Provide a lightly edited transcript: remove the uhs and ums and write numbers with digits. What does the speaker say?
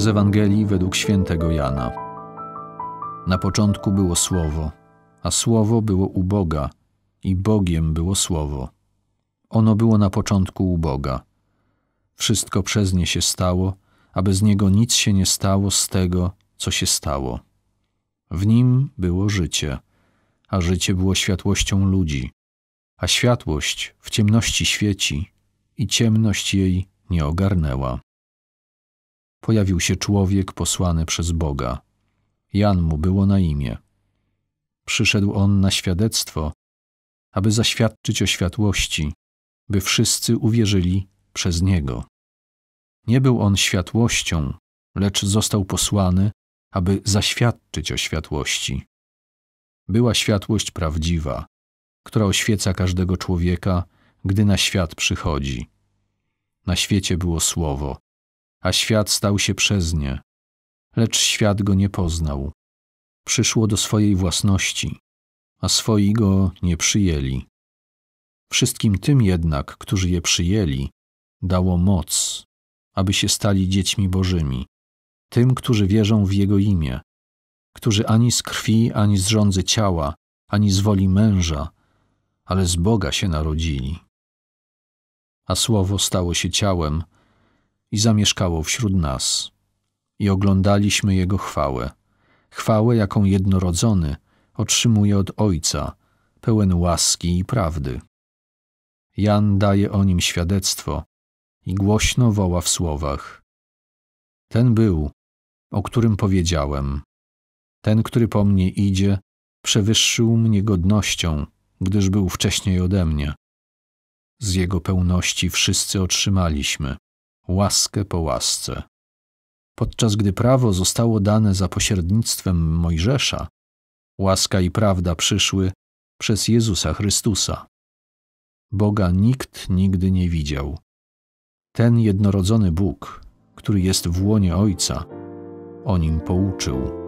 Z Ewangelii według świętego Jana. Na początku było Słowo, a Słowo było u Boga i Bogiem było Słowo. Ono było na początku u Boga. Wszystko przez nie się stało, a bez niego nic się nie stało z tego, co się stało. W nim było życie, a życie było światłością ludzi, a światłość w ciemności świeci i ciemność jej nie ogarnęła. Pojawił się człowiek posłany przez Boga. Jan mu było na imię. Przyszedł on na świadectwo, aby zaświadczyć o światłości, by wszyscy uwierzyli przez niego. Nie był on światłością, lecz został posłany, aby zaświadczyć o światłości. Była światłość prawdziwa, która oświeca każdego człowieka, gdy na świat przychodzi. Na świecie było Słowo, a świat stał się przez nie, lecz świat go nie poznał. Przyszło do swojej własności, a swoi go nie przyjęli. Wszystkim tym jednak, którzy je przyjęli, dało moc, aby się stali dziećmi Bożymi, tym, którzy wierzą w Jego imię, którzy ani z krwi, ani z żądzy ciała, ani z woli męża, ale z Boga się narodzili. A Słowo stało się ciałem i zamieszkało wśród nas. I oglądaliśmy Jego chwałę, chwałę, jaką jednorodzony otrzymuje od Ojca, pełen łaski i prawdy. Jan daje o nim świadectwo i głośno woła w słowach: Ten był, o którym powiedziałem. Ten, który po mnie idzie, przewyższył mnie godnością, gdyż był wcześniej ode mnie. Z Jego pełności wszyscy otrzymaliśmy, łaskę po łasce. Podczas gdy prawo zostało dane za pośrednictwem Mojżesza, łaska i prawda przyszły przez Jezusa Chrystusa. Boga nikt nigdy nie widział. Ten jednorodzony Bóg, który jest w łonie Ojca, o Nim pouczył.